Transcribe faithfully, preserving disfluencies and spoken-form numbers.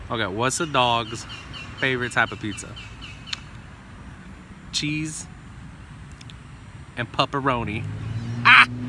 Okay, what's a dog's favorite type of pizza? Cheese and pepperoni. Ah!